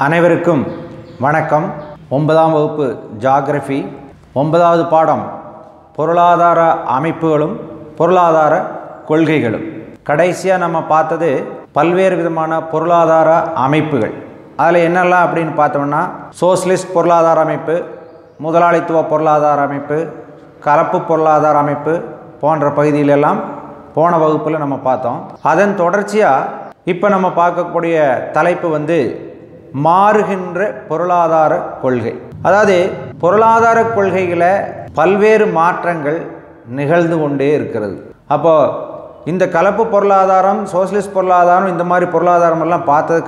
அனைவருக்கும் வணக்கம். 9ஆம் வகுப்பு ஜியோகிராஃபி 9வது பாடம் பொருளாதார அமைப்புகளும் பொருளாதார கொள்கைகளும். கடைசியாக நம்ம பார்த்தது பல்வேறு விதமான பொருளாதார அமைப்புகள். அதில் என்னெல்லாம் அப்படின்னு பார்த்தோம்னா சோஷலிஸ்ட் பொருளாதார அமைப்பு, முதலாளித்துவ பொருளாதார அமைப்பு, கலப்பு பொருளாதார அமைப்பு போன்ற பகுதியிலெல்லாம் போன வகுப்பில் நம்ம பார்த்தோம். அதன் தொடர்ச்சியாக இப்போ நம்ம பார்க்கக்கூடிய தலைப்பு மாறுகின்ற பொருளாதார கொள்கை. அதாவது பொருளாதார கொள்கைகளை பல்வேறு மாற்றங்கள் நிகழ்ந்து கொண்டே இருக்கிறது. அப்போது இந்த கலப்பு பொருளாதாரம், சோஷலிஸ்ட் பொருளாதாரம், இந்த மாதிரி பொருளாதாரம் எல்லாம்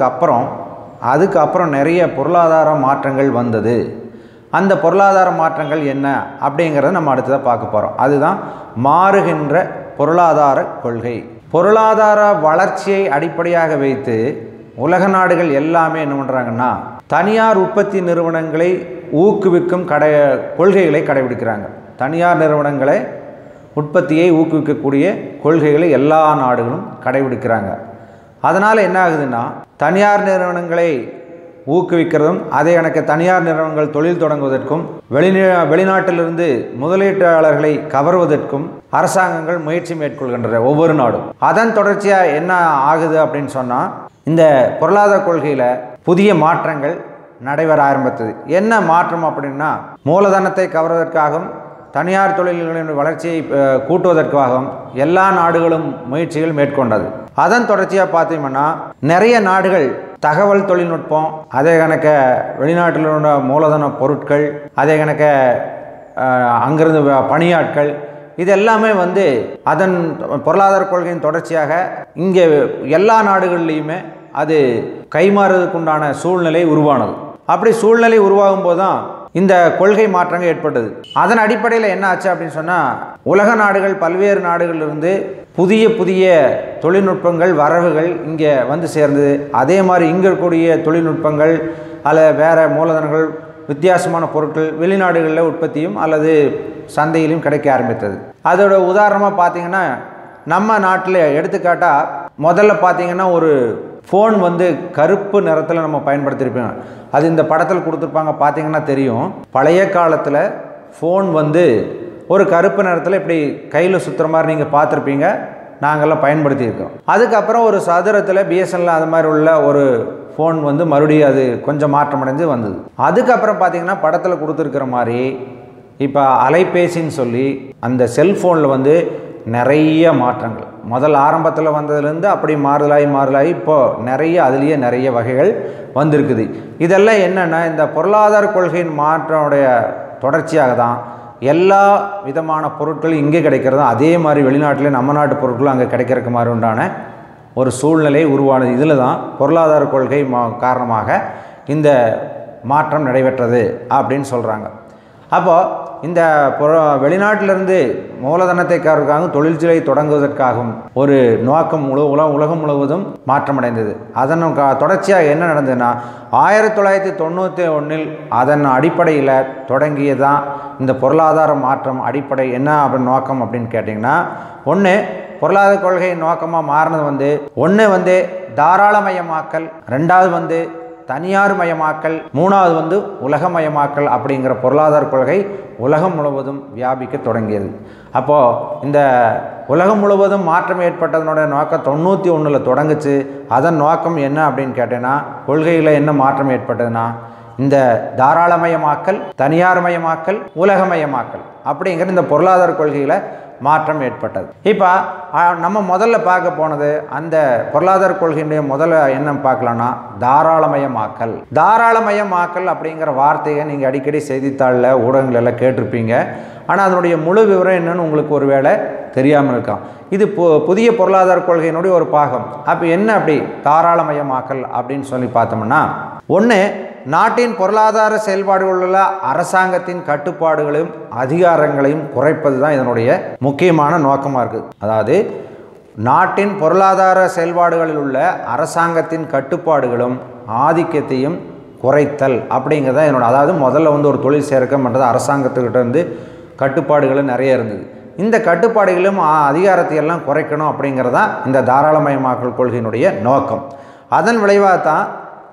அதுக்கப்புறம் நிறைய பொருளாதார மாற்றங்கள் வந்தது. அந்த பொருளாதார மாற்றங்கள் என்ன அப்படிங்கிறத நம்ம அடுத்ததாக பார்க்க போகிறோம். அதுதான் மாறுகின்ற பொருளாதார கொள்கை. பொருளாதார வளர்ச்சியை அடிப்படையாக வைத்து உலக நாடுகள் எல்லாமே என்ன பண்ணுறாங்கன்னா தனியார் உற்பத்தி நிறுவனங்களை ஊக்குவிக்கும் கொள்கைகளை கடைபிடிக்கிறாங்க. தனியார் நிறுவனங்களை உற்பத்தியை ஊக்குவிக்கக்கூடிய கொள்கைகளை எல்லா நாடுகளும் கடைபிடிக்கிறாங்க. அதனால் என்ன ஆகுதுன்னா தனியார் நிறுவனங்களை ஊக்குவிக்கிறதும் அதே கணக்கு தனியார் நிறுவனங்கள் தொழில் தொடங்குவதற்கும் வெளிநாட்டிலிருந்து முதலீட்டாளர்களை கவர்வதற்கும் அரசாங்கங்கள் முயற்சி மேற்கொள்கின்றன ஒவ்வொரு நாடும். அதன் தொடர்ச்சியாக என்ன ஆகுது அப்படின்னு சொன்னால் இந்த பொருளாதார கொள்கையில் புதிய மாற்றங்கள் நடைபெற ஆரம்பித்தது. என்ன மாற்றம் அப்படின்னா மூலதனத்தை கவர்வதற்காகவும் தனியார் தொழில்களின் வளர்ச்சியை கூட்டுவதற்காகவும் எல்லா நாடுகளும் முயற்சிகள் மேற்கொண்டது. அதன் தொடர்ச்சியாக பார்த்தீங்கன்னா நிறைய நாடுகள் தகவல் தொழில்நுட்பம், அதே கணக்க வெளிநாட்டில் உள்ள மூலதன பொருட்கள், அதே கணக்க அங்கிருந்து பணியாட்கள், இது எல்லாமே அதன் பொருளாதார கொள்கையின் தொடர்ச்சியாக இங்கே எல்லா நாடுகள்லேயுமே அது கைமாறுவதற்குண்டான சூழ்நிலை உருவானது. அப்படி சூழ்நிலை உருவாகும் போது தான் இந்த கொள்கை மாற்றங்கள் ஏற்பட்டது. அதன் அடிப்படையில் என்ன ஆச்சு அப்படின்னு சொன்னால் உலக நாடுகள் பல்வேறு நாடுகளிலிருந்து புதிய புதிய தொழில்நுட்பங்கள் வரவுகள் இங்கே சேர்ந்தது. அதே மாதிரி இங்கே இருக்கக்கூடிய தொழில்நுட்பங்கள் அல்லது வேறு மூலதனங்கள் வித்தியாசமான பொருட்கள் வெளிநாடுகளில் உற்பத்தியும் அல்லது சந்தையிலும் கிடைக்க ஆரம்பித்தது. அதோட உதாரணமாக பார்த்தீங்கன்னா நம்ம நாட்டில் எடுத்துக்காட்டால் முதல்ல பார்த்தீங்கன்னா ஒரு ஃபோன் கருப்பு நிறத்தில் நம்ம பயன்படுத்தியிருப்போம். அது இந்த படத்தில் கொடுத்துருப்பாங்க, பார்த்தீங்கன்னா தெரியும். பழைய காலத்தில் ஃபோன் ஒரு கருப்பு நிறத்தில் இப்படி கையில் சுற்றுற மாதிரி நீங்கள் பார்த்துருப்பீங்க, நாங்கள்லாம் பயன்படுத்தியிருக்கோம். அதுக்கப்புறம் ஒரு சதுரத்தில் பிஎஸ்என்எல் அது மாதிரி உள்ள ஒரு ஃபோன் மறுபடியும் அது கொஞ்சம் மாற்றமடைஞ்சு வந்தது. அதுக்கப்புறம் பார்த்தீங்கன்னா படத்தில் கொடுத்துருக்கிற மாதிரி இப்போ அலைபேசின்னு சொல்லி அந்த செல்ஃபோனில் நிறைய மாற்றங்கள் முதல் ஆரம்பத்தில் வந்ததுலேருந்து அப்படி மாறுதலாகி இப்போது அதுலேயே நிறைய வகைகள் வந்திருக்குது. இதெல்லாம் என்னென்னா இந்த பொருளாதார கொள்கையின் மாற்றனுடைய தொடர்ச்சியாக தான் எல்லா விதமான பொருட்களும் இங்கே கிடைக்கிறதும் அதே மாதிரி வெளிநாட்டில் நம்ம நாட்டு பொருட்களும் அங்கே கிடைக்கிறதுக்கு மாதிரி உண்டான ஒரு சூழ்நிலை உருவானது. இதில் தான் பொருளாதார கொள்கை காரணமாக இந்த மாற்றம் நடைபெற்றது அப்படின்னு சொல்கிறாங்க. அப்போது இந்த வெளிநாட்டிலிருந்து மூலதனத்தை கவர்வதற்காகவும் தொழிற்சாலை தொடங்குவதற்காகவும் ஒரு நோக்கம் உலகம் முழுவதும் மாற்றமடைந்தது. அதன் தொடர்ச்சியாக என்ன நடந்ததுன்னா 1991 அதன் அடிப்படையில் தொடங்கியதான் இந்த பொருளாதார மாற்றம். அடிப்படை என்ன அப்படின்னு நோக்கம் அப்படின்னு கேட்டிங்கன்னா ஒன்று பொருளாதார கொள்கை நோக்கமாக மாறினது ஒன்று தாராளமயமாக்கல், ரெண்டாவது தனியார் மயமாக்கல், மூணாவது உலகமயமாக்கல் அப்படிங்கிற பொருளாதார கொள்கை உலகம் முழுவதும் வியாபிக்க தொடங்கியது. அப்போது இந்த உலகம் முழுவதும் மாற்றம் ஏற்பட்டதனுடைய நோக்கம் 91 தொடங்குச்சு. அதன் நோக்கம் என்ன அப்படின்னு கேட்டேன்னா கொள்கையில் என்ன மாற்றம் ஏற்பட்டதுன்னா இந்த தாராளமயமாக்கல், தனியார் மயமாக்கல், உலகமயமாக்கல் அப்படிங்கிற இந்த பொருளாதார கொள்கையில் மாற்றம் ஏற்பட்டது. இப்போ நம்ம முதல்ல பார்க்க போனது அந்த பொருளாதார கொள்கையினுடைய முதல்ல என்ன பார்க்கலான்னா தாராளமயமாக்கல். தாராளமயமாக்கல் அப்படிங்கிற வார்த்தையை நீங்கள் அடிக்கடி செய்தித்தாளில் ஊடகங்களெல்லாம் கேட்டிருப்பீங்க. ஆனால் அதனுடைய முழு விவரம் என்னன்னு உங்களுக்கு ஒரு வேளை தெரியாமல் இருக்கான். இது புதிய பொருளாதார கொள்கையினுடைய ஒரு பாகம். அப்போ என்ன அப்படி தாராளமயமாக்கல் அப்படின்னு சொல்லி பார்த்தோம்னா ஒன்று நாட்டின் பொருளாதார செயல்பாடுகளில் உள்ள அரசாங்கத்தின் கட்டுப்பாடுகளையும் அதிகாரங்களையும் குறைப்பது தான் இதனுடைய முக்கியமான நோக்கமாக இருக்குது. அதாவது நாட்டின் பொருளாதார செயல்பாடுகளில் உள்ள அரசாங்கத்தின் கட்டுப்பாடுகளும் ஆதிக்கத்தையும் குறைத்தல் அப்படிங்கிறது தான் இதனோட. அதாவது முதல்ல ஒரு தொழில் சேர்க்க பண்ணுறது அரசாங்கத்துக்கிட்ட கட்டுப்பாடுகளும் நிறைய இருந்தது. இந்த கட்டுப்பாடுகளும் அதிகாரத்தை எல்லாம் குறைக்கணும் அப்படிங்கிறது தான் இந்த தாராளமயமாக்கல் கொள்கையினுடைய நோக்கம். அதன் விளைவாக தான்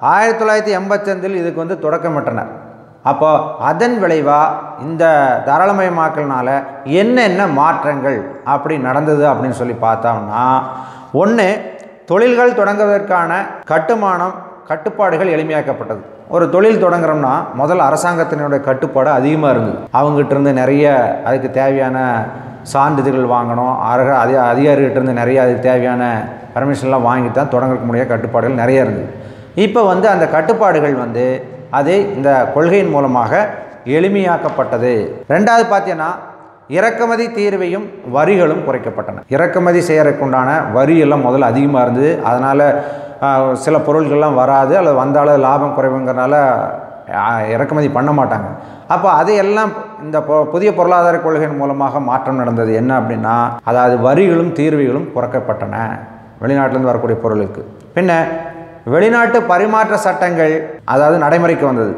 1985 இதுக்கு வந்து தொடக்கமிட்டனர். அப்போ அதன் விளைவாக இந்த தாராளமயமாக்கல்னால என்னென்ன மாற்றங்கள் அப்படி நடந்தது அப்படின்னு சொல்லி பார்த்தோம்னா, ஒன்று, தொழில்கள் தொடங்குவதற்கான கட்டுப்பாடுகள் எளிமையாக்கப்பட்டது. ஒரு தொழில் தொடங்குறோம்னா முதல்ல அரசாங்கத்தினுடைய கட்டுப்பாடு அதிகமாக இருந்தது. அவங்ககிட்ட இருந்து நிறைய அதுக்கு தேவையான சான்றிதழ்கள் வாங்கணும், அதிகாரிகிட்ட இருந்து நிறைய அதுக்கு தேவையான பர்மிஷன்லாம் வாங்கி தான் தொடங்க முடிய கட்டுப்பாடுகள் நிறைய இருந்தது. இப்போ வந்து அந்த கட்டுப்பாடுகள் வந்து அது இந்த கொள்கையின் மூலமாக எளிமையாக்கப்பட்டது. ரெண்டாவது பார்த்தீங்கன்னா, இறக்குமதி தீர்வையும் வரிகளும் குறைக்கப்பட்டன. இறக்குமதி செய்யறதுக்குண்டான வரி எல்லாம் முதல்ல அதிகமாக இருந்தது. அதனால் சில பொருட்கள்லாம் வராது, அல்லது வந்தாலும் லாபம் குறைவுங்கிறனால இறக்குமதி பண்ண மாட்டாங்க. அப்போ அதையெல்லாம் இந்த புதிய பொருளாதார கொள்கையின் மூலமாக மாற்றம் நடந்தது. என்ன அப்படின்னா, அதாவது வரிகளும் தீர்வைகளும் குறைக்கப்பட்டன வெளிநாட்டிலேருந்து வரக்கூடிய பொருளுக்கு. பின்ன வெளிநாட்டு பரிமாற்ற சட்டங்கள் அதாவது நடைமுறைக்கு வந்தது.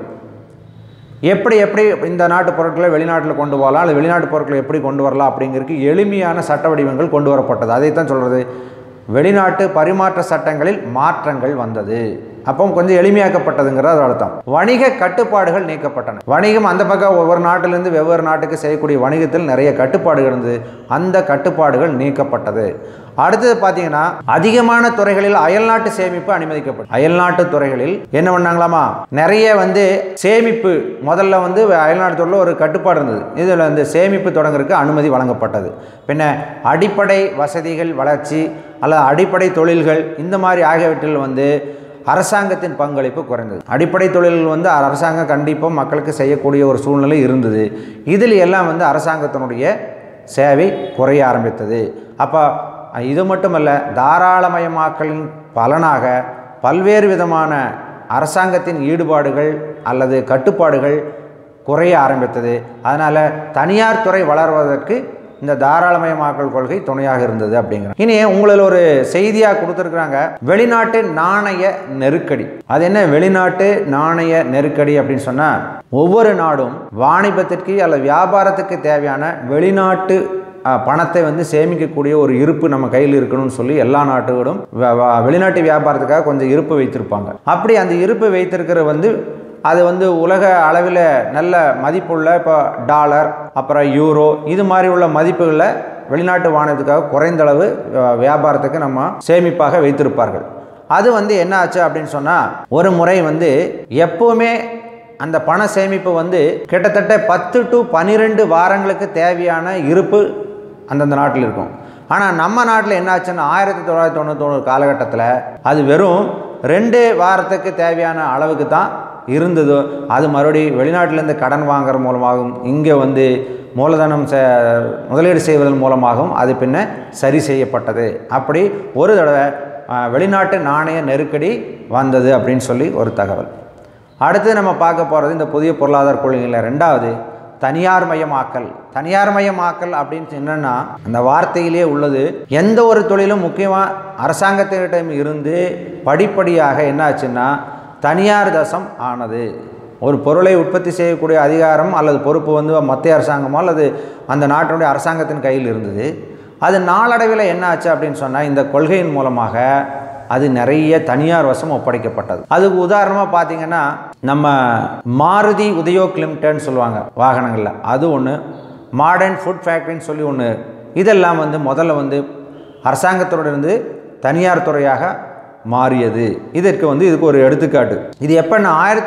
எப்படி இந்த நாட்டு பொருட்களை வெளிநாட்டில் கொண்டு போகலாம், அல்லது வெளிநாட்டு பொருட்களை எப்படி கொண்டு வரலாம் அப்படிங்கிறதுக்கு எளிமையான சட்ட வடிவங்கள் கொண்டு வரப்பட்டது. அதைத்தான் சொல்கிறது, வெளிநாட்டு பரிமாற்ற சட்டங்களில் மாற்றங்கள் வந்தது. அப்போ கொஞ்சம் எளிமையாக்கப்பட்டதுங்கிறது அர்த்தம். வணிக கட்டுப்பாடுகள் நீக்கப்பட்டன. வணிகம் அந்த பக்கம் ஒவ்வொரு நாட்டிலிருந்து வெவ்வேறு நாட்டுக்கு செய்யக்கூடிய வணிகத்தில் நிறைய கட்டுப்பாடுகள் இருந்தது. அந்த கட்டுப்பாடுகள் நீக்கப்பட்டது. அடுத்தது பார்த்தீங்கன்னா, அதிகமான துறைகளில் அயல்நாட்டு சேமிப்பு அனுமதிக்கப்பட்டது. அயல்நாட்டு துறைகளில் என்ன பண்ணாங்களாமா, நிறைய வந்து சேமிப்பு முதல்ல வந்து அயல்நாட்டு துறையில் ஒரு கட்டுப்பாடு இருந்தது. இதில் வந்து சேமிப்பு தொடங்குறதுக்கு அனுமதி வழங்கப்பட்டது. பின்ன அடிப்படை வசதிகள் வளர்ச்சி அல்லது அடிப்படை தொழில்கள் இந்த மாதிரி ஆகியவற்றில் வந்து அரசாங்கத்தின் பங்களிப்பு குறைந்தது. அடிப்படை தொழில்கள் வந்து அரசாங்கம் கண்டிப்பாக மக்களுக்கு செய்யக்கூடிய ஒரு சூழ்நிலை இருந்தது. இதில் எல்லாம் வந்து அரசாங்கத்தினுடைய சேவை குறைய ஆரம்பித்தது. அப்போ இது மட்டுமல்ல, தாராளமயமாக்கலின் பலனாக பல்வேறு விதமான அரசாங்கத்தின் ஈடுபாடுகள் அல்லது கட்டுப்பாடுகள் குறைய ஆரம்பித்தது. அதனால் தனியார் துறை வளர்வதற்கு இந்த தாராளமயமாக்கல் கொள்கை துணையாக இருந்தது அப்படிங்கிறாங்க. இனி உங்களில் ஒரு செய்தியாக கொடுத்துருக்குறாங்க, வெளிநாட்டு நாணய நெருக்கடி. அது என்ன வெளிநாட்டு நாணய நெருக்கடி அப்படின்னு சொன்னால், ஒவ்வொரு நாடும் வாணிபத்திற்கு அல்லது வியாபாரத்துக்கு தேவையான வெளிநாட்டு பணத்தை வந்து சேமிக்கக்கூடிய ஒரு இருப்பு நம்ம கையில் இருக்கணும்னு சொல்லி எல்லா நாடுகளும் வெளிநாட்டு வியாபாரத்துக்காக கொஞ்சம் இருப்பு வைத்திருப்பாங்க. அப்படி அந்த இருப்பு வைத்திருக்கிற வந்து அது வந்து உலக அளவில் நல்ல மதிப்புள்ள இப்போ டாலர் அப்புறம் யூரோ இது மாதிரி உள்ள மதிப்புகளை வெளிநாட்டு வாணிபத்துக்காக குறைந்தளவு வியாபாரத்துக்கு நம்ம சேமிப்பாக வைத்திருப்பார்கள். அது வந்து என்ன ஆச்சு அப்படின்னு சொன்னால், ஒரு முறை வந்து எப்போவுமே அந்த பண சேமிப்பு வந்து கிட்டத்தட்ட 10 to 12 வாரங்களுக்கு தேவையான இருப்பு அந்தந்த நாட்டில் இருக்கும். ஆனால் நம்ம நாட்டில் என்ன ஆச்சுன்னா 1991 காலகட்டத்தில் அது வெறும் 2 வாரத்துக்கு தேவையான அளவுக்கு தான் இருந்தது. அது மறுபடியும் வெளிநாட்டிலேருந்து கடன் வாங்குற மூலமாகவும் இங்கே வந்து மூலதனம் முதலீடு செய்வதன் மூலமாகவும் அது பின்ன சரி செய்யப்பட்டது. அப்படி ஒரு தடவை வெளிநாட்டு நாணய நெருக்கடி வந்தது அப்படின்னு சொல்லி ஒரு தகவல். அடுத்து நம்ம பார்க்க போகிறது இந்த புதிய பொருளாதார கொள்கையில் ரெண்டாவது தனியார் மயமாக்கல். தனியார் மயமாக்கல் அப்படின்னு என்னென்னா, அந்த வார்த்தையிலே உள்ளது, எந்த ஒரு தொழிலும் முக்கியமாக அரசாங்கத்திடம் இருந்து படிப்படியாக என்ன ஆச்சுன்னா தனியார் தசம் ஆனது. ஒரு பொருளை உற்பத்தி செய்யக்கூடிய அதிகாரம் அல்லது பொறுப்பு வந்து மத்திய அரசாங்கமோ அல்லது அந்த நாட்டினுடைய அரசாங்கத்தின் கையில் இருந்தது. அது நாளடைவில் என்ன ஆச்சு அப்படின்னு சொன்னால், இந்த கொள்கையின் மூலமாக அது நிறைய தனியார் வசம் ஒப்படைக்கப்பட்டது. அதுக்கு உதாரணமாக பார்த்தீங்கன்னா, நம்ம மாருதி உதயோக் லிமிடெட்னு சொல்லுவாங்க வாகனங்களில், அது ஒன்று. மாடர்ன் ஃபுட் ஃபேக்ட்ரின்னு சொல்லி ஒன்று. இதெல்லாம் வந்து முதல்ல வந்து அரசாங்கத்தோடு இருந்து தனியார் துறையாக மாறியது. இதுக்கு ஒரு எடுத்துக்காட்டு. இது எப்போன்னா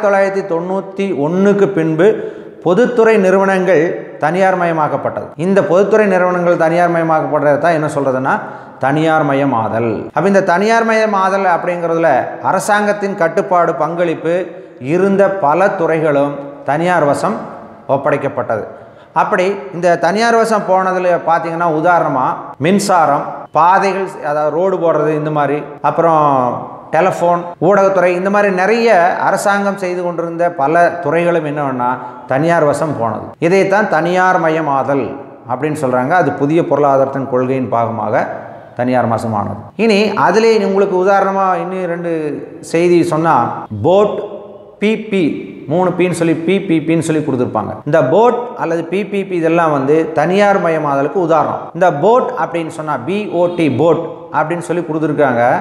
1991க்கு பின்பு பொதுத்துறை நிறுவனங்கள் தனியார் மயமாக்கப்பட்டது. இந்த பொதுத்துறை நிறுவனங்கள் தனியார் மயமாக்கப்படுறது தான் என்ன சொல்கிறதுன்னா தனியார் மயமாதல். அப்போ இந்த தனியார் மயமாதல் அப்படிங்கிறதுல அரசாங்கத்தின் கட்டுப்பாடு பங்களிப்பு இருந்த பல துறைகளும் தனியார் வசம் ஒப்படைக்கப்பட்டது. அப்படி இந்த தனியார் வசம் போனதில் பார்த்தீங்கன்னா, உதாரணமாக மின்சாரம், பாதைகள், அதாவது ரோடு போடுறது, இந்த மாதிரி, அப்புறம் டெலிஃபோன், ஊடகத்துறை, இந்த மாதிரி நிறைய அரசாங்கம் செய்து கொண்டிருந்த பல துறைகளும் என்னன்னா தனியார் வசம் போனது. இதைத்தான் தனியார் மயமாதல் அப்படின்னு சொல்கிறாங்க. அது புதிய பொருளாதாரத்தின் கொள்கையின் பாகமாக தனியார் வசமானது. இனி அதிலே உங்களுக்கு உதாரணமாக இன்னும் 2 செய்தி சொன்னால், போட், பிபி, 3 பின்னு சொல்லி பிபிபின்னு சொல்லி கொடுத்துருப்பாங்க. இந்த போட் அல்லது பிபிபி இதெல்லாம் வந்து தனியார் மயமாதலுக்கு உதாரணம். இந்த போட் அப்படின்னு சொன்னால் BOT போட் அப்படின்னு சொல்லி கொடுத்துருக்காங்க.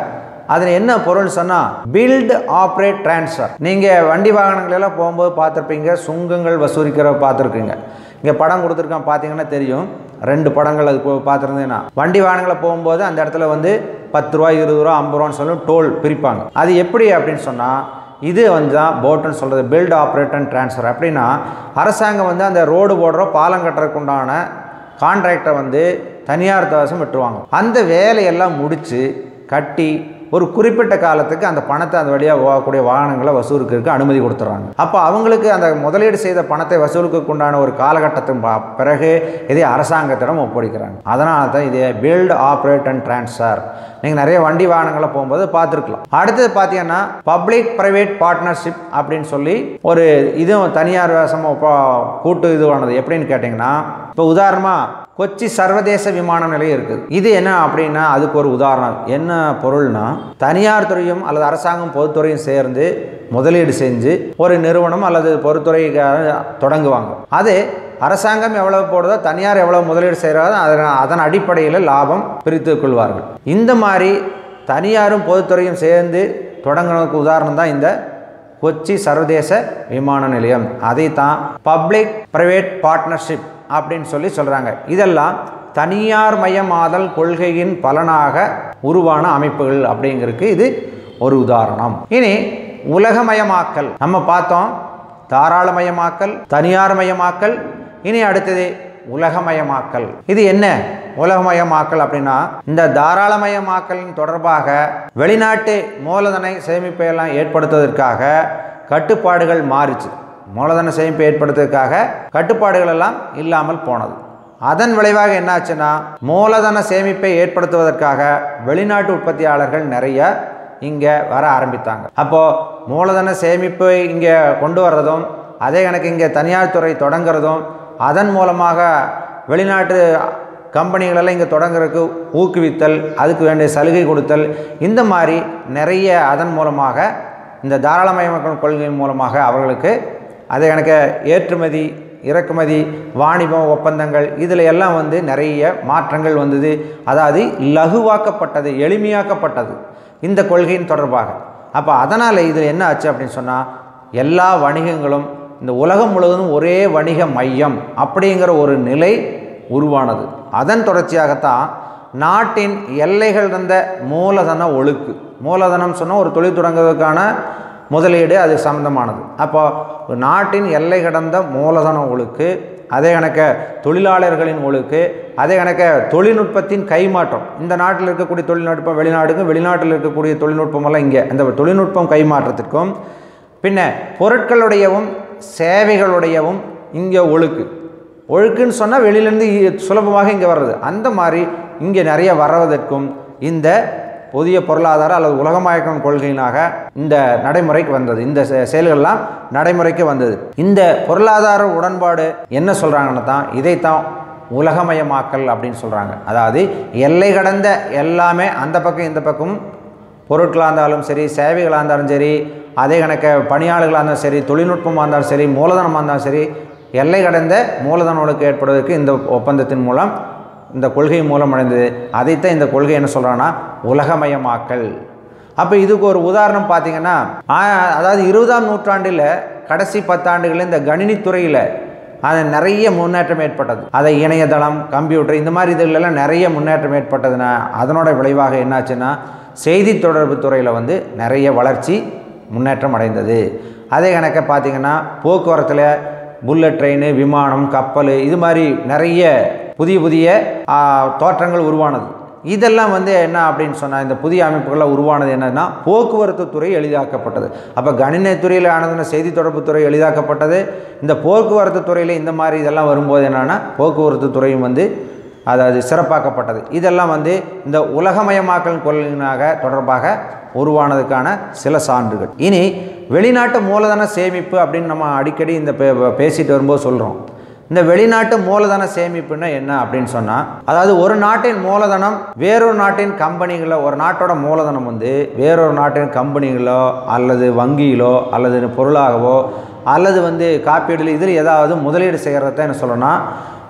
அதில் என்ன பொருள் சொன்னால் பில்ட் ஆப்ரேட் டிரான்ஸ்ஃபர். நீங்கள் வண்டி வாகனங்களெல்லாம் போகும்போது பார்த்துருப்பீங்க, சுங்கங்கள் வசூலிக்கிற பார்த்துருக்கீங்க. இங்கே படம் கொடுத்துருக்கான் பார்த்தீங்கன்னா தெரியும், 2 படங்கள் அது பார்த்துருந்தீங்கன்னா வண்டி வாகனங்களை போகும்போது அந்த இடத்துல வந்து 10 ரூபா 20 ரூபா 50 ரூபான்னு சொல்லி டோல் பிரிப்பாங்க. அது எப்படி அப்படின்னு சொன்னால் இது வந்து தான் போட்டுன்னு சொல்கிறது, பில்ட் ஆப்ரேட் அண்ட் டிரான்ஸ்ஃபர். அப்படின்னா அரசாங்கம் வந்து அந்த ரோடு போடுற பாலம் கட்டுறதுக்கு உண்டான கான்ட்ராக்டை வந்து தனியார் தவசம் விட்டுருவாங்க. அந்த வேலையெல்லாம் முடித்து கட்டி ஒரு குறிப்பிட்ட காலத்துக்கு அந்த பணத்தை அந்த வழியாக போகக்கூடிய வாகனங்களை வசூலுக்கு அனுமதி கொடுத்துட்றாங்க. அப்போ அவங்களுக்கு அந்த முதலீடு செய்த பணத்தை வசூலுக்கு உண்டான ஒரு காலகட்டத்தின் பிறகு இதை அரசாங்கத்திடம் ஒப்படைக்கிறாங்க. அதனால தான் இதே பில்ட் ஆப்ரேட் அண்ட் டிரான்ஸ்ஃபர் நீங்கள் நிறைய வண்டி வாகனங்களை போகும்போது பார்த்துருக்கலாம். அடுத்தது பார்த்தீங்கன்னா பப்ளிக் ப்ரைவேட் பார்ட்னர்ஷிப் அப்படின்னு சொல்லி ஒரு இதுவும் தனியார் வசமாக கூட்டு இதுவானது. எப்படின்னு கேட்டிங்கன்னா, இப்போ உதாரணமாக கொச்சி சர்வதேச விமான நிலையம் இருக்குது. இது என்ன அப்படின்னா அதுக்கு ஒரு உதாரணம். என்ன பொருள்னா, தனியார் துறையும் அல்லது அரசாங்கம் பொதுத்துறையும் சேர்ந்து முதலீடு செஞ்சு ஒரு நிறுவனம் அல்லது பொதுத்துறை தொடங்குவாங்க. அது அரசாங்கம் எவ்வளவு போடுதோ தனியார் எவ்வளவு முதலீடு செய்கிறாரோ அதன் அடிப்படையில் லாபம் பிரித்து கொள்வார்கள். இந்த மாதிரி தனியாரும் பொதுத்துறையும் சேர்ந்து தொடங்குறதுக்கு உதாரணம் தான் இந்த கொச்சி சர்வதேச விமான நிலையம். அதை தான் பப்ளிக் பிரைவேட் பார்ட்னர்ஷிப் அப்படின்னு சொல்லி சொல்கிறாங்க. இதெல்லாம் தனியார் மயமாதல் கொள்கையின் பலனாக உருவான அமைப்புகள் அப்படிங்கிறதுக்கு இது ஒரு உதாரணம். இனி உலகமயமாக்கல் நம்ம பார்த்தோம், தாராளமயமாக்கல், தனியார் மயமாக்கல். இனி அடுத்தது உலகமயமாக்கல். இது என்ன உலகமயமாக்கல் அப்படின்னா, இந்த தாராளமயமாக்கலின் தொடர்பாக வெளிநாட்டு மூலதன சேமிப்பை எல்லாம் ஏற்படுத்துவதற்காக கட்டுப்பாடுகள் மாறிச்சு. மூலதன சேமிப்பை ஏற்படுத்துவதற்காக கட்டுப்பாடுகள் எல்லாம் இல்லாமல் போனது. அதன் விளைவாக என்னாச்சுன்னா, மூலதன சேமிப்பை ஏற்படுத்துவதற்காக வெளிநாட்டு உற்பத்தியாளர்கள் நிறைய இங்கே வர ஆரம்பித்தாங்க. அப்போது மூலதன சேமிப்பை இங்கே கொண்டு வர்றதும், அதே கணக்கு இங்கே தனியார் துறை தொடங்குறதும், அதன் மூலமாக வெளிநாட்டு கம்பெனிகளெல்லாம் இங்கே தொடங்குறதுக்கு ஊக்குவித்தல், அதுக்கு வேண்டிய சலுகை கொடுத்தல், இந்த மாதிரி நிறைய அதன் மூலமாக இந்த தாராளமயமாக்கல் கொள்கையின் மூலமாக அவர்களுக்கு அதே கணக்கு ஏற்றுமதி இறக்குமதி வாணிபம் ஒப்பந்தங்கள் இதில் எல்லாம் வந்து நிறைய மாற்றங்கள் வந்தது. அதாவது லகுவாக்கப்பட்டது, எளிமையாக்கப்பட்டது இந்த கொள்கையின் தொடர்பாக. அப்போ அதனால் இதில் என்ன ஆச்சு அப்படின்னு சொன்னால், எல்லா வணிகங்களும் இந்த உலகம் முழுவதும் ஒரே வணிக மையம் அப்படிங்கிற ஒரு நிலை உருவானது. அதன் தொடர்ச்சியாகத்தான் நாட்டின் எல்லைகள் இருந்த மூலதன ஒழுக்கு, மூலதனம் சொன்னால் ஒரு தொழில் தொடங்குவதற்கான முதலீடு அது சம்பந்தமானது. அப்போ நாட்டின் எல்லை கடந்த மூலதன ஒழுக்கு, அதே கணக்க தொழிலாளர்களின் ஒழுக்கு, அதே கணக்க தொழில்நுட்பத்தின் கைமாற்றம். இந்த நாட்டில் இருக்கக்கூடிய தொழில்நுட்பம் வெளிநாடுக்கும், வெளிநாட்டில் இருக்கக்கூடிய தொழில்நுட்பமெல்லாம் இங்கே அந்த தொழில்நுட்பம் கைமாற்றத்திற்கும், பின்ன பொருட்களுடையவும் சேவைகளுடையவும் இங்கே ஒழுக்குன்னு சொன்னால் வெளியிலேருந்து சுலபமாக இங்கே வர்றது. அந்த மாதிரி இங்கே நிறைய வர்றதற்கும் இந்த புதிய பொருளாதார அல்லது உலகமயமாக்கல் கொள்கையினாக இந்த நடைமுறைக்கு வந்தது. இந்த செயல்கள்லாம் நடைமுறைக்கு வந்தது. இந்த பொருளாதார உடன்பாடு என்ன சொல்கிறாங்கன்னா தான் இதைத்தான் உலகமயமாக்கல் அப்படின்னு சொல்கிறாங்க. அதாவது எல்லை கடந்த எல்லாமே அந்த பக்கம் இந்த பக்கம் பொருட்களாக இருந்தாலும் சரி, சேவைகளாக இருந்தாலும் சரி, அதே கணக்க பணியாளர்களாக இருந்தாலும் சரி, தொழில்நுட்பமாக இருந்தாலும் சரி, மூலதனமாக இருந்தாலும் சரி, எல்லை கடந்த மூலதனங்களுக்கு ஏற்படுவதற்கு இந்த ஒப்பந்தத்தின் மூலம் இந்த கொள்கை மூலம் அடைந்தது. அதைத்தான் இந்த கொள்கை என்ன சொல்கிறான்னா உலகமயமாக்கல். அப்போ இதுக்கு ஒரு உதாரணம் பார்த்தீங்கன்னா, அதாவது 20ஆம் நூற்றாண்டில் கடைசி 10 ஆண்டுகளில் இந்த கணினித்துறையில் அது நிறைய முன்னேற்றம் ஏற்பட்டது. அதை இணையதளம், கம்ப்யூட்டர் இந்த மாதிரி இதுகளெல்லாம் நிறைய முன்னேற்றம் ஏற்பட்டதுன்னா அதனோட விளைவாக என்னாச்சுன்னா செய்தி தொடர்பு துறையில் வந்து நிறைய வளர்ச்சி முன்னேற்றம் அடைந்தது. அதே கணக்க பார்த்திங்கன்னா போக்குவரத்தில் புல்லட் ட்ரெயின், விமானம், கப்பல் இது மாதிரி நிறைய புதிய புதிய தோற்றங்கள் உருவானது. இதெல்லாம் வந்து என்ன அப்படின்னு சொன்னால் இந்த புதிய அமைப்புகள்லாம் உருவானது என்னன்னா போக்குவரத்து துறை எளிதாக்கப்பட்டது. அப்போ கணினித்துறையில் ஆனதுன்னா செய்தி தொடர்பு துறை எளிதாக்கப்பட்டது. இந்த போக்குவரத்து துறையில் இந்த மாதிரி இதெல்லாம் வரும்போது என்னென்னா போக்குவரத்து துறையும் வந்து அதாவது சிறப்பாக்கப்பட்டது. இதெல்லாம் வந்து இந்த உலகமயமாக்கல் கொள்கையினாக தொடர்பாக உருவானதுக்கான சில சான்றுகள். இனி வெளிநாட்டு மூலதன சேமிப்பு அப்படின்னு நம்ம அடிக்கடி இந்த பேசிட்டு வரும்போது சொல்கிறோம். இந்த வெளிநாட்டு மூலதன சேமிப்புன்னா என்ன அப்படின்னு சொன்னால், அதாவது ஒரு நாட்டின் மூலதனம் வேறொரு நாட்டின் கம்பெனிகளோ, ஒரு நாட்டோட மூலதனம் வந்து வேறொரு நாட்டின் கம்பெனிகளோ அல்லது வங்கியிலோ அல்லது பொருளாகவோ அல்லது வந்து காப்பீடு இதில் ஏதாவது முதலீடு செய்கிறத என்ன சொல்லணும்னா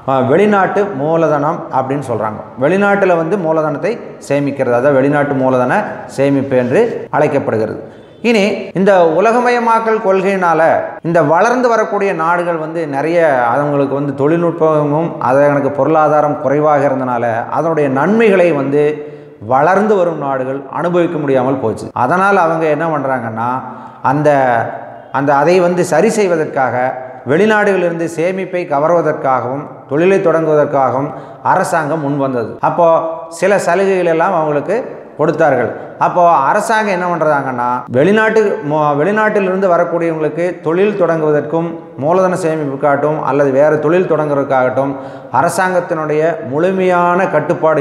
வெளிநாட்டு மூலதனம் அப்படின்னு சொல்கிறாங்க. வெளிநாட்டில் வந்து மூலதனத்தை சேமிக்கிறது, அதாவது வெளிநாட்டு மூலதன சேமிப்பு என்று அழைக்கப்படுகிறது. இனி இந்த உலகமயமாக்கல் கொள்கையினால் இந்த வளர்ந்து வரக்கூடிய நாடுகள் வந்து நிறைய அவங்களுக்கு வந்து தொழில்நுட்பமும் எனக்கு பொருளாதாரம் குறைவாக இருந்தனால அதனுடைய நன்மைகளை வந்து வளர்ந்து வரும் நாடுகள் அனுபவிக்க முடியாமல் போச்சு. அதனால் அவங்க என்ன பண்ணுறாங்கன்னா அதை வந்து சரி செய்வதற்காக வெளிநாடுகளிலிருந்து சேமிப்பை கவர்வதற்காகவும் தொழிலை தொடங்குவதற்காகவும் அரசாங்கம் முன் வந்தது. அப்போது சில சலுகைகள் எல்லாம் அவங்களுக்கு கொடுத்தார்கள். அப்போது அரசாங்கம் என்ன பண்ணுறாங்கன்னா வெளிநாட்டிலிருந்து வரக்கூடியவங்களுக்கு தொழில் தொடங்குவதற்கும் மூலதன சேமிப்புக்காகட்டும் அல்லது வேறு தொழில் தொடங்குவதற்காகட்டும் அரசாங்கத்தினுடைய முழுமையான கட்டுப்பாடு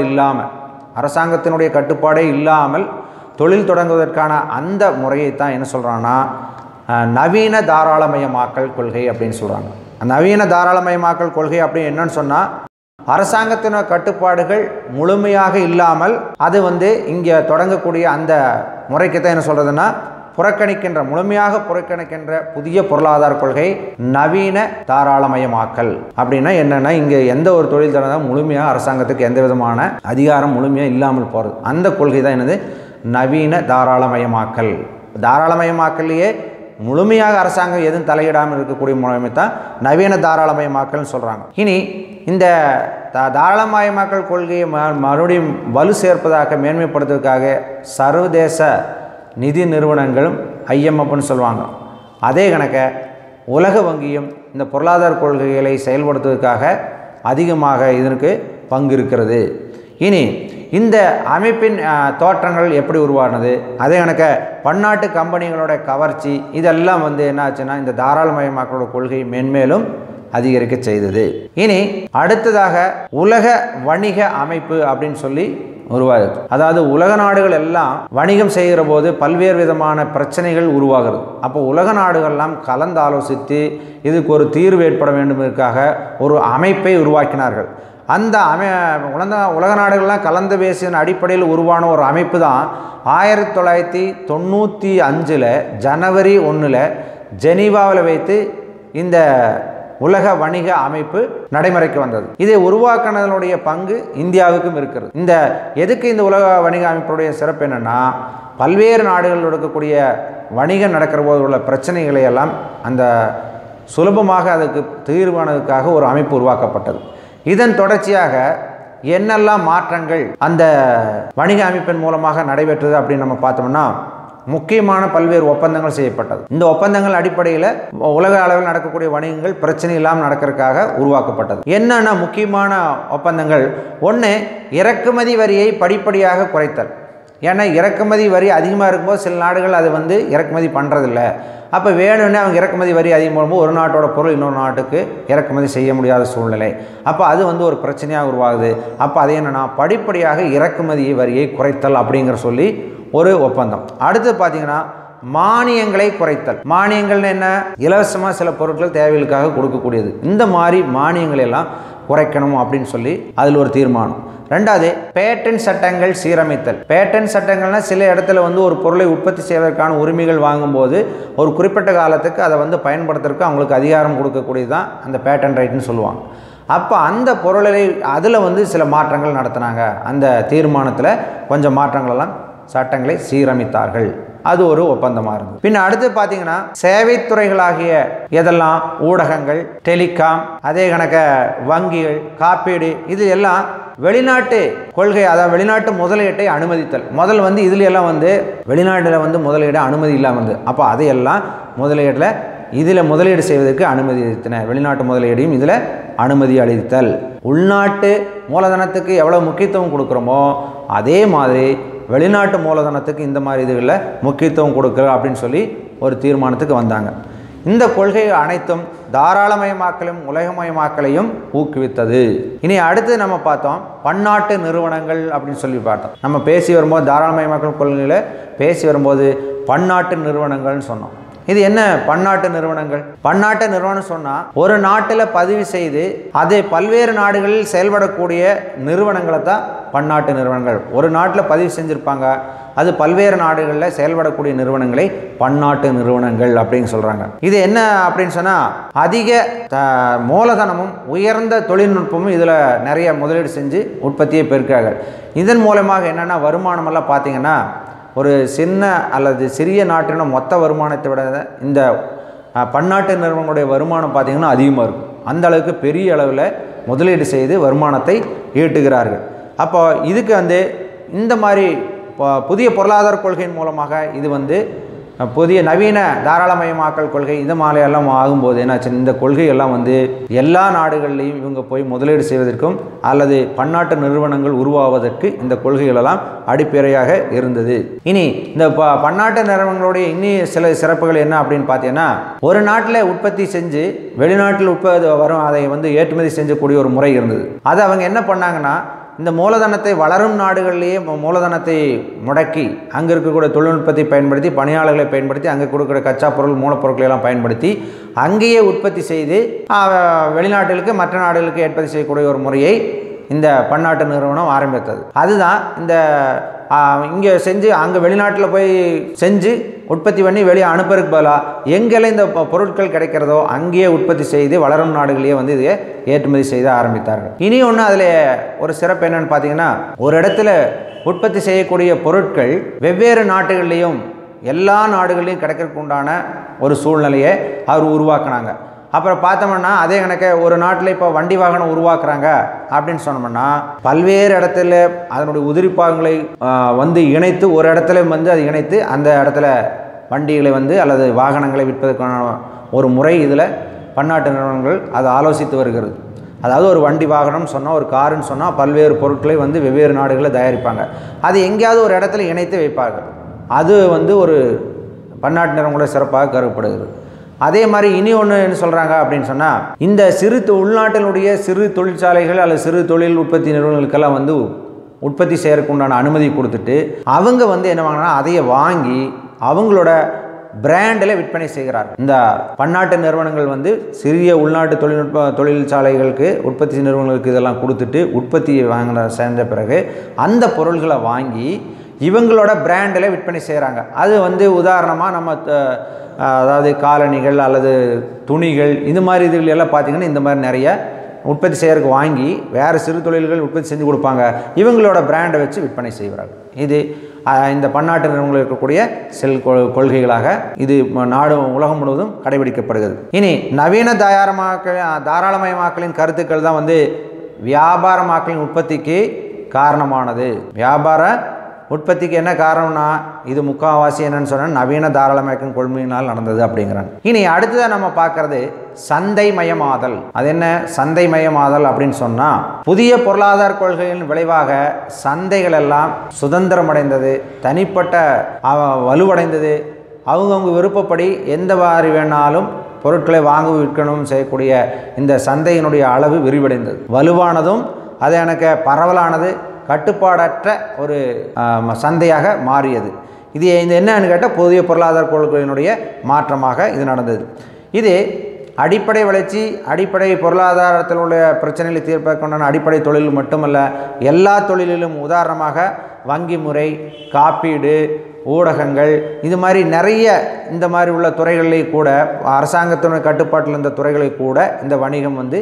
இல்லாமல் தொழில் தொடங்குவதற்கான அந்த முறையை தான் என்ன சொல்கிறாங்கன்னா நவீன தாராளமயமாக்கல் கொள்கை அப்படின்னு சொல்கிறாங்க. நவீன தாராளமயமாக்கல் கொள்கை அப்படின்னு என்னன்னு சொன்னால் அரசாங்கத்தின கட்டுப்பாடுகள் முழுமையாக இல்லாமல் அது வந்து இங்கே தொடங்கக்கூடிய அந்த முறைக்கு தான் என்ன சொல்கிறதுன்னா முழுமையாக புறக்கணிக்கின்ற புதிய பொருளாதார கொள்கை நவீன தாராளமயமாக்கல். அப்படின்னா என்னென்னா இங்கே எந்த ஒரு தொழில் தொடர்ந்தாலும் முழுமையாக அரசாங்கத்துக்கு எந்த விதமான அதிகாரம் முழுமையாக இல்லாமல் போகிறது. அந்த கொள்கை தான் என்னது நவீன தாராளமயமாக்கல். தாராளமயமாக்கல்லையே முழுமையாக அரசாங்கம் எதுவும் தலையிடாமல் இருக்கக்கூடிய முறைமை தான் நவீன தாராளமயமாக்கல்னு சொல்கிறாங்க. இனி இந்த தாராளமயமாக்கல் கொள்கையை மறுபடியும் வலு சேர்ப்பதாக மேன்மைப்படுத்துவதற்காக சர்வதேச நிதி நிறுவனங்களும் IMFன்னு சொல்லுவாங்க. அதே கணக்க உலக வங்கியும் இந்த பொருளாதார கொள்கைகளை செயல்படுத்துவதற்காக அதிகமாக இதற்கு பங்கு இருக்கிறது. இனி இந்த அமைப்பின் தோற்றங்கள் எப்படி உருவானது, அதே கணக்க பன்னாட்டு கம்பெனிகளோட கவர்ச்சி இதெல்லாம் வந்து என்ன ஆச்சுன்னா இந்த தாராளமயமாக்கலோட கொள்கை மென்மேலும் அதிகரிக்க செய்தது. இனி அடுத்ததாக உலக வணிக அமைப்பு அப்படின்னு சொல்லி உருவாகுது. அதாவது உலக நாடுகள் எல்லாம் வணிகம் செய்கிற போது பல்வேறு விதமான பிரச்சனைகள் உருவாகிறது. அப்போ உலக நாடுகள்லாம் கலந்து ஆலோசித்து இதுக்கு ஒரு தீர்வு ஏற்பட வேண்டுமென்றதுக்காக ஒரு அமைப்பை உருவாக்கினார்கள். அந்த உலக நாடுகள்லாம் கலந்து பேசின அடிப்படையில் உருவான ஒரு அமைப்பு தான் 1995 ஜனவரி 1 ஜெனீவாவில் வைத்து இந்த உலக வணிக அமைப்பு நடைமுறைக்கு வந்தது. இதை உருவாக்குனதனுடைய பங்கு இந்தியாவுக்கும் இருக்கிறது. எதுக்கு இந்த உலக வணிக அமைப்புடைய சிறப்பு என்னன்னா பல்வேறு நாடுகளில் இருக்கக்கூடிய வணிகம் நடக்கிற போது உள்ள பிரச்சனைகளை எல்லாம் அந்த சுலபமாக அதுக்கு தீர்வானதுக்காக ஒரு அமைப்பு உருவாக்கப்பட்டது. இதன் தொடர்ச்சியாக என்னெல்லாம் மாற்றங்கள் அந்த வணிக அமைப்பின் மூலமாக நடைபெற்றது அப்படின்னு நம்ம பார்த்தோம்னா முக்கியமான பல்வேறு ஒப்பந்தங்கள் செய்யப்பட்டது. இந்த ஒப்பந்தங்கள் அடிப்படையில் உலக அளவில் நடக்கக்கூடிய வணிகங்கள் பிரச்சனை இல்லாமல் நடக்கிறதுக்காக உருவாக்கப்பட்டது. என்னென்ன முக்கியமான ஒப்பந்தங்கள்? ஒன்று, இறக்குமதி வரியை படிப்படியாக குறைத்தல். ஏன்னா இறக்குமதி வரி அதிகமாக இருக்கும்போது சில நாடுகள் அது வந்து இறக்குமதி பண்ணுறதில்ல. அப்போ வேணும்னே அவங்க இறக்குமதி வரி அதிகம் போகும்போது ஒரு நாட்டோட பொருள் இன்னொரு நாட்டுக்கு இறக்குமதி செய்ய முடியாத சூழ்நிலை. அப்போ அது வந்து ஒரு பிரச்சனையாக உருவாகுது. அப்போ அது என்னென்னா படிப்படியாக இறக்குமதி வரியை குறைத்தல் அப்படிங்கிற சொல்லி ஒரு ஒப்பந்தம். அடுத்து பார்த்தீங்கன்னா மானியங்களை குறைத்தல். மானியங்கள்னு என்ன? இலவசமாக சில பொருட்கள் தேவைகளுக்காக கொடுக்கக்கூடியது. இந்த மாதிரி மானியங்களை எல்லாம் குறைக்கணும் அப்படின்னு சொல்லி அதில் ஒரு தீர்மானம். ரெண்டாவது, பேட்டன் சட்டங்கள் சீரமைத்தல். பேட்டன் சட்டங்கள்னா சில இடத்துல வந்து ஒரு பொருளை உற்பத்தி செய்வதற்கான உரிமைகள் வாங்கும்போது ஒரு குறிப்பிட்ட காலத்துக்கு அதை வந்து பயன்படுத்துறதுக்கு அவங்களுக்கு அதிகாரம் கொடுக்கக்கூடியது தான் அந்த பேட்டன் ரைட்னு சொல்லுவாங்க. அப்போ அந்த பொருளை அதில் வந்து சில மாற்றங்கள் நடத்தினாங்க. அந்த தீர்மானத்தில் கொஞ்சம் மாற்றங்களெல்லாம் சட்டங்களை சீரமைத்தார்கள். அது ஒரு ஒப்பந்தமாக இருந்தது. பின்ன அடுத்து பார்த்தீங்கன்னா சேவைத்துறைகளாகிய எதெல்லாம் ஊடகங்கள், டெலிகாம், அதே கணக்க வங்கிகள், காப்பீடு, இது எல்லாம் வெளிநாட்டு கொள்கை, அதாவது வெளிநாட்டு முதலீட்டை அனுமதித்தல். முதல் வந்து இதில் எல்லாம் வந்து வெளிநாட்டில் வந்து முதலீடு அனுமதி இல்லாமல் வந்து அப்போ அதையெல்லாம் இதில் முதலீடு செய்வதற்கு அனுமதி அளித்தன. வெளிநாட்டு முதலீடையும் இதில் அனுமதி அளித்தல். உள்நாட்டு மூலதனத்துக்கு எவ்வளோ முக்கியத்துவம் கொடுக்குறோமோ அதே மாதிரி வெளிநாட்டு மூலதனத்துக்கு இந்த மாதிரி இதுகளில் முக்கியத்துவம் கொடுக்குற அப்படின்னு சொல்லி ஒரு தீர்மானத்துக்கு வந்தாங்க. இந்த கொள்கை அனைத்தும் தாராளமயமாக்கலையும் உலகமயமாக்கலையும் ஊக்குவித்தது. இனி அடுத்து நம்ம பார்த்தோம் பன்னாட்டு நிறுவனங்கள் அப்படின்னு சொல்லி பார்த்தோம். நம்ம பேசி வரும்போது தாராளமயமாக்கல் கொள்கையில் பேசி வரும்போது பன்னாட்டு நிறுவனங்கள்னு சொன்னோம். இது என்ன பன்னாட்டு நிறுவனங்கள்? பன்னாட்டு நிறுவனம் சொன்னால் ஒரு நாட்டில் பதிவு செய்து அது பல்வேறு நாடுகளில் செயல்படக்கூடிய நிறுவனங்களை தான் பன்னாட்டு நிறுவனங்கள். ஒரு நாட்டில் பதிவு செஞ்சுருப்பாங்க, அது பல்வேறு நாடுகளில் செயல்படக்கூடிய நிறுவனங்களை பன்னாட்டு நிறுவனங்கள் அப்படின்னு சொல்கிறாங்க. இது என்ன அப்படின்னு சொன்னால் அதிக மூலதனமும் உயர்ந்த தொழில்நுட்பமும் இதில் நிறைய முதலீடு செஞ்சு உற்பத்தியை பெருக்கிறார்கள். இதன் மூலமாக என்னென்னா வருமானமெல்லாம் பார்த்திங்கன்னா ஒரு சின்ன அல்லது சிறிய நாட்டின மொத்த வருமானத்தை விட இந்த பன்னாட்டு நிறுவனங்களுடைய வருமானம் பார்த்திங்கன்னா அதிகமாக இருக்கும். அந்த அளவுக்கு பெரிய அளவில் முதலீடு செய்து வருமானத்தை ஈட்டுகிறார்கள். அப்போ இதுக்கு வந்து இந்த மாதிரி புதிய பொருளாதார கொள்கையின் மூலமாக இது வந்து புதிய நவீன தாராளமயமாக்கல் கொள்கை இந்த மாதிரியெல்லாம் ஆகும்போது என்னாச்சு, இந்த கொள்கையெல்லாம் வந்து எல்லா நாடுகள்லையும் இவங்க போய் முதலீடு செய்வதற்கும் அல்லது பன்னாட்டு நிறுவனங்கள் உருவாவதற்கு இந்த கொள்கைகளெல்லாம் அடிப்படையாக இருந்தது. இனி இந்த பன்னாட்டு நிறுவனங்களுடைய இன்னும் சில சிறப்புகள் என்ன அப்படின்னு பார்த்தீங்கன்னா, ஒரு நாட்டில் உற்பத்தி செஞ்சு வெளிநாட்டில் வரும் அதை வந்து ஏற்றுமதி செஞ்சக்கூடிய ஒரு முறை இருந்தது. அது அவங்க என்ன பண்ணாங்கன்னா, இந்த மூலதனத்தை வளரும் நாடுகளிலேயே மூலதனத்தை முடக்கி அங்கே இருக்கக்கூடிய தொழில்நுட்பத்தை பயன்படுத்தி பணியாளர்களை பயன்படுத்தி அங்கே கொடுக்குற கச்சா பொருள் மூலப்பொருட்களை எல்லாம் பயன்படுத்தி அங்கேயே உற்பத்தி செய்து வெளிநாட்டுகளுக்கு மற்ற நாடுகளுக்கு ஏற்படுத்தி செய்யக்கூடிய ஒரு முறையை இந்த பன்னாட்டு நிறுவனம் ஆரம்பித்தது. அதுதான் இந்த இங்கே செஞ்சு அங்கே வெளிநாட்டில் போய் செஞ்சு உற்பத்தி பண்ணி வெளியே அனுப்புறதுக்கு பதிலாக எங்கெல்லாம் இந்த பொருட்கள் கிடைக்கிறதோ அங்கேயே உற்பத்தி செய்து வளரும் நாடுகளையே வந்து இதை ஏற்றுமதி செய்து ஆரம்பித்தார்கள். இனி ஒன்று அதில் ஒரு சிறப்பு என்னென்னு பார்த்தீங்கன்னா, ஒரு இடத்துல உற்பத்தி செய்யக்கூடிய பொருட்கள் வெவ்வேறு நாடுகள்லேயும் எல்லா நாடுகள்லையும் கிடைக்கிறதுக்கு உண்டான ஒரு சூழ்நிலையை அவர் உருவாக்குனாங்க. அப்புறம் பார்த்தோம்னா அதே கணக்கு ஒரு நாட்டில் இப்போ வண்டி வாகனம் உருவாக்குறாங்க அப்படின்னு சொன்னோம்னா பல்வேறு இடத்துல அதனுடைய உதிரிப்பாகங்களை வந்து இணைத்து ஒரு இடத்துல வந்து அது இணைத்து அந்த இடத்துல வண்டிகளை வந்து அல்லது வாகனங்களை விற்பதற்கான ஒரு முறை இதில் பன்னாட்டு நிறுவனங்கள் அதை ஆலோசித்து வருகிறது. அதாவது ஒரு வண்டி வாகனம் சொன்னால் ஒரு காருன்னு சொன்னால் பல்வேறு பொருட்களை வந்து வெவ்வேறு நாடுகளில் தயாரிப்பாங்க. அது எங்கேயாவது ஒரு இடத்துல இணைத்து வைப்பார்கள். அது வந்து ஒரு பன்னாட்டு நிறுவனங்களோட சிறப்பாக கருதப்படுகிறது. அதே மாதிரி இனி ஒன்று என்ன சொல்கிறாங்க அப்படின்னு சொன்னால், இந்த சிறு உள்நாட்டினுடைய சிறு தொழிற்சாலைகள் அல்லது சிறு தொழில் உற்பத்தி நிறுவனங்களுக்கெல்லாம் வந்து உற்பத்தி செய்யறதுக்கு உண்டான அனுமதி கொடுத்துட்டு அவங்க வந்து என்ன வாங்கினா அதையை வாங்கி அவங்களோட பிராண்டில் விற்பனை செய்கிறார்கள். இந்த பன்னாட்டு நிறுவனங்கள் வந்து சிறிய உள்நாட்டு தொழிற்சாலைகளுக்கு உற்பத்தி நிறுவனங்களுக்கு இதெல்லாம் கொடுத்துட்டு உற்பத்தியை செஞ்ச பிறகு அந்த பொருள்களை வாங்கி இவங்களோட பிராண்டில் விற்பனை செய்கிறாங்க. அது வந்து உதாரணமாக நம்ம அதாவது காலணிகள் அல்லது துணிகள் இந்த மாதிரி இதுகள் எல்லாம் பார்த்திங்கன்னா இந்த மாதிரி நிறைய உற்பத்தி செய்யறதுக்கு வாங்கி வேறு சிறு தொழில்கள் உற்பத்தி செஞ்சு கொடுப்பாங்க. இவங்களோட பிராண்டை வச்சு விற்பனை செய்கிறார்கள். இது இந்த பன்னாட்டு நிறுவனங்கள் இருக்கக்கூடிய கொள்கைகளாக இது நாடு உலகம் முழுவதும் கடைபிடிக்கப்படுகிறது. இனி நவீன தாராளமயமாக்கலின் கருத்துக்கள் தான் வந்து வியாபாரமாக்கலின் உற்பத்திக்கு காரணமானது. வியாபார உற்பத்திக்கு என்ன காரணம்னா இது முக்கால்வாசி என்னன்னு சொன்னால் நவீன தாராளமயக்கும் கொள்கையினால் நடந்தது அப்படிங்கிறாங்க. இனி அடுத்ததாக நம்ம பார்க்கறது சந்தைமயமாதல். அது என்ன சந்தைமயமாதல் அப்படின்னு சொன்னால், புதிய பொருளாதார கொள்கையின் விளைவாக சந்தைகள் எல்லாம் சுதந்திரம் அடைந்தது, தனிப்பட்ட வலுவடைந்தது. அவங்கவுங்க விருப்பப்படி எந்த மாதிரி வேணாலும் பொருட்களை வாங்க விற்கணும் செய்யக்கூடிய இந்த சந்தையினுடைய அளவு விரிவடைந்தது, வலுவானதும் அது எனக்கு பரவலானது, கட்டுப்பாடற்ற ஒரு சந்தையாக மாறியது. இது என்னன்னு கேட்டால் புதிய பொருளாதார கொள்கையினுடைய மாற்றமாக இது நடந்தது. இது அடிப்படை வளர்ச்சி, அடிப்படை பொருளாதாரத்தில் உள்ள பிரச்சனைகளை தீர்ப்பதற்கான அடிப்படை தொழில் மட்டுமல்ல, எல்லா தொழிலிலும் உதாரணமாக வங்கி முறை, காப்பீடு, ஊடகங்கள் இது மாதிரி நிறைய இந்த மாதிரி உள்ள துறைகளிலே கூட அரசாங்கத்தினுடைய கட்டுப்பாட்டில் இருந்த துறைகளை கூட இந்த வணிகம் வந்து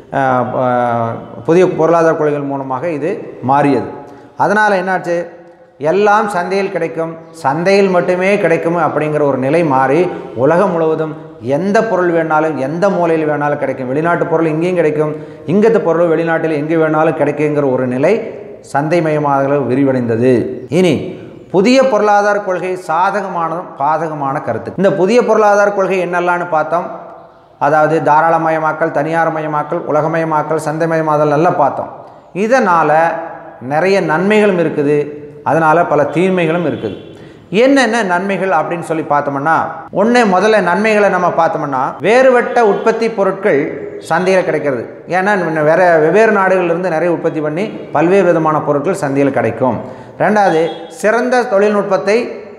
புதிய பொருளாதார கொள்கைகள் மூலமாக இது மாறியது. அதனால் என்னாச்சு, எல்லாம் சந்தையில் கிடைக்கும், சந்தையில் மட்டுமே கிடைக்கும் அப்படிங்கிற ஒரு நிலை மாறி உலகம் முழுவதும் எந்த பொருள் வேணாலும் எந்த மூலையில் வேணாலும் கிடைக்கும். வெளிநாட்டு பொருள் இங்கேயும் கிடைக்கும், இங்கத்து பொருள் வெளிநாட்டில் எங்கே வேணாலும் கிடைக்குங்கிற ஒரு நிலை சந்தைமயமாக விரிவடைந்தது. இனி புதிய பொருளாதார கொள்கை சாதகமானதும் பாதகமான கருத்து. இந்த புதிய பொருளாதார கொள்கை என்னெல்லாம்னு பார்த்தோம். அதாவது தாராளமயமாக்கல், தனியார்மயமாக்கல், உலகமயமாக்கல், சந்தைமயமாதல் நல்லா பார்த்தோம். இதனால் நிறைய நன்மைகளும் இருக்குது, அதனால் பல தீமைகளும் இருக்குது. என்னென்ன நன்மைகள் அப்படின்னு சொல்லி பார்த்தோம்னா, முதல்ல நன்மைகளை நம்ம பார்த்தோம்னா, வேறுபட்ட உற்பத்தி பொருட்கள் சந்தையில் கிடைக்கிறது. ஏன்னா வெவ்வேறு நாடுகளிலிருந்து நிறைய உற்பத்தி பண்ணி பல்வேறு விதமான பொருட்கள் சந்தையில் கிடைக்கும். ரெண்டாவது, சிறந்த தொழில்நுட்பத்தை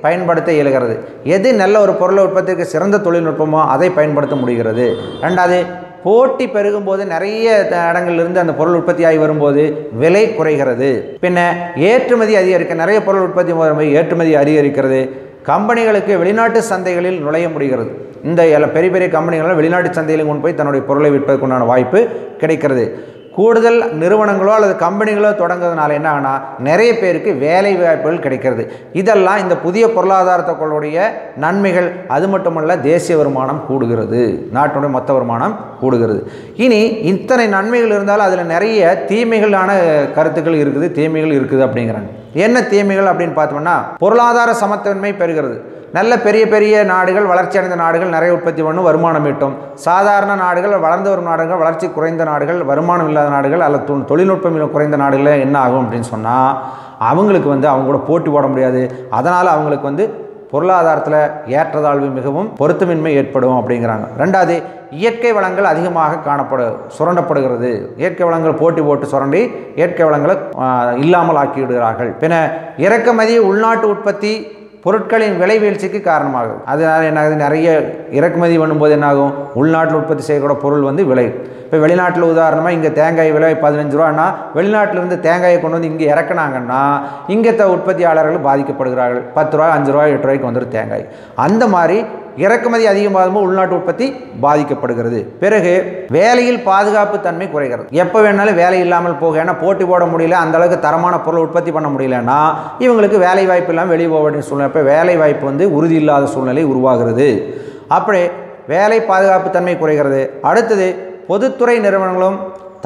பயன்படுத்த இயலுகிறது. எது நல்ல ஒரு பொருளை உற்பத்திக்கு சிறந்த தொழில்நுட்பமோ அதை பயன்படுத்த முடிகிறது. ரெண்டாவது, போட்டி பெருகும் போது நிறைய இடங்களிலிருந்து அந்த பொருள் உற்பத்தியாகி வரும்போது விலை குறைகிறது. பின்ன ஏற்றுமதி அதிகரிக்க, நிறைய பொருள் உற்பத்தி வரும்போது ஏற்றுமதி அதிகரிக்கிறது. கம்பெனிகளுக்கு வெளிநாட்டு சந்தைகளில் நுழைய முடிகிறது. இந்த பெரிய பெரிய கம்பெனிகள் வெளிநாட்டு சந்தையில் கொண்டு போய் தன்னுடைய பொருளை விற்பதற்குண்டான வாய்ப்பு கிடைக்கிறது. கூடுதல் நிறுவனங்களோ அல்லது கம்பெனிகளோ தொடங்குறதுனால என்ன ஆகுனா நிறைய பேருக்கு வேலை வாய்ப்புகள் கிடைக்கிறது. இதெல்லாம் இந்த புதிய பொருளாதாரத்துக்களுடைய நன்மைகள். அது மட்டுமல்ல, தேசிய வருமானம் கூடுகிறது, நாட்டுடைய மொத்த வருமானம் கூடுகிறது. இனி இத்தனை நன்மைகள் இருந்தாலும் அதில் நிறைய தீமைகளான கருத்துக்கள் இருக்குது, தீமைகள் இருக்குது அப்படிங்கிறாங்க. என்ன தீமைகள் அப்படின்னு பார்த்தோம்னா, பொருளாதார சமத்துவன்மை பெறுகிறது. நல்ல பெரிய பெரிய நாடுகள், வளர்ச்சி அடைந்த நாடுகள் நிறைய உற்பத்தி பண்ணும், வருமானம் ஈட்டும். சாதாரண நாடுகள், வளர்ந்து வரும் நாடுகள், வளர்ச்சி குறைந்த நாடுகள், வருமானம் இல்லாத நாடுகள் அல்லது தொழில்நுட்பம் குறைந்த நாடுகளில் என்ன ஆகும் அப்படின்னு சொன்னால், அவங்களுக்கு அவங்க கூட போட்டி போட முடியாது. அதனால் அவங்களுக்கு பொருளாதாரத்தில் ஏற்றத்தாழ்வு மிகவும் பொருத்தமின்மை ஏற்படும் அப்படிங்கிறாங்க. ரெண்டாவது, இயற்கை வளங்கள் அதிகமாக சுரண்டப்படுகிறது. இயற்கை வளங்கள் போட்டி போட்டு சுரண்டி இயற்கை வளங்களை இல்லாமல் ஆக்கிவிடுகிறார்கள். பின்ன இறக்குமதி உள்நாட்டு உற்பத்தி பொருட்களின் விலை வீழ்ச்சிக்கு காரணமாகும். அதனால் என்ன ஆகுது, நிறைய இறக்குமதி பண்ணும்போது என்னாகும், உள்நாட்டில் உற்பத்தி செய்யக்கூட பொருள் விலை. இப்போ வெளிநாட்டில் உதாரணமாக இங்கே தேங்காய் விலை 15 ரூபான்னா வெளிநாட்டிலிருந்து தேங்காயை கொண்டு வந்து இங்கே இறக்குனாங்கன்னா இங்கே உற்பத்தியாளர்கள் பாதிக்கப்படுகிறார்கள். 10 ரூபா, 5 ரூபா, 8 ரூபாய்க்கு வந்துடும் தேங்காய். அந்த மாதிரி இறக்குமதி அதிகமாகும்போது உள்நாட்டு உற்பத்தி பாதிக்கப்படுகிறது. பிறகு வேலையில் பாதுகாப்பு தன்மை குறைகிறது. எப்போ வேணாலும் வேலை இல்லாமல் போக, ஏன்னா போட்டி போட முடியல, அந்த அளவுக்கு தரமான பொருள் உற்பத்தி பண்ண முடியலன்னா இவங்களுக்கு வேலை வாய்ப்பு இல்லாமல் வெளியே போக வேண்டிய சூழ்நிலை. இப்போ வேலை வாய்ப்பு உறுதி இல்லாத சூழ்நிலை உருவாகிறது. அப்படி வேலை பாதுகாப்பு தன்மை குறைகிறது. அடுத்தது, பொதுத்துறை நிறுவனங்களும்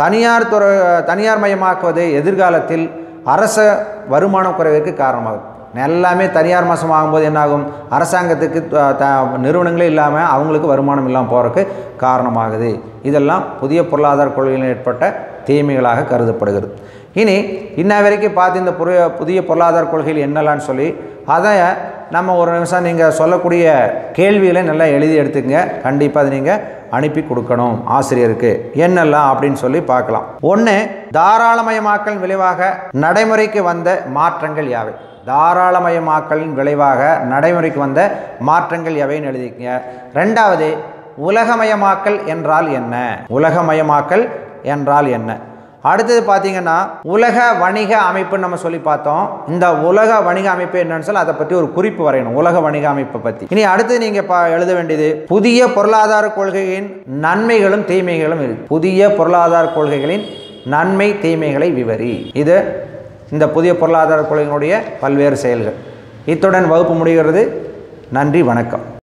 தனியார் மயமாக்குவது எதிர்காலத்தில் அரச வருமானம் குறைவிற்கு காரணமாகும். எல்லாமே தனியார் மசம் ஆகும்போது என்னாகும், அரசாங்கத்துக்கு நிறுவனங்களே இல்லாமல் அவங்களுக்கு வருமானம் இல்லாமல் போகிறதுக்கு காரணமாகுது. இதெல்லாம் புதிய பொருளாதார கொள்கையில் ஏற்பட்ட தீமைகளாக கருதப்படுகிறது. இனி இன்ன வரைக்கும் பார்த்து இந்த புதிய பொருளாதார கொள்கைகள் என்னலான்னு சொல்லி அதை நம்ம ஒரு நிமிஷம் நீங்கள் சொல்லக்கூடிய கேள்விகளை நல்லா எழுதி எடுத்துக்கங்க. கண்டிப்பாக அதை நீங்கள் அனுப்பி கொடுக்கணும் ஆசிரியருக்கு. என்னெல்லாம் அப்படின்னு சொல்லி பார்க்கலாம். ஒன்று, தாராளமயமாக்கல் விளைவாக நடைமுறைக்கு வந்த மாற்றங்கள் யாவை? தாராளமயமாக்கலின் விளைவாக நடைமுறைக்கு வந்த மாற்றங்கள் எவைன்னு எழுதிக்கங்க. ரெண்டாவது, உலகமயமாக்கல் என்றால் என்ன? உலகமயமாக்கல் என்றால் என்ன? அடுத்தது பார்த்தீங்கன்னா, உலக வணிக அமைப்புன்னு நம்ம சொல்லி பார்த்தோம். இந்த உலக வணிக அமைப்பு என்னன்னு சொல்லி அதை பற்றி ஒரு குறிப்பு வரையணும், உலக வணிக அமைப்பை பற்றி. இனி அடுத்து நீங்கள் எழுத வேண்டியது, புதிய பொருளாதார கொள்கையின் நன்மைகளும் தீமைகளும் இருக்கு. புதிய பொருளாதார கொள்கைகளின் நன்மை தீமைகளை விவரி. இது இந்த புதிய பொருளாதார கொள்கையினுடைய பல்வேறு செயல்கள். இத்துடன் வகுப்பு முடிகிறது. நன்றி, வணக்கம்.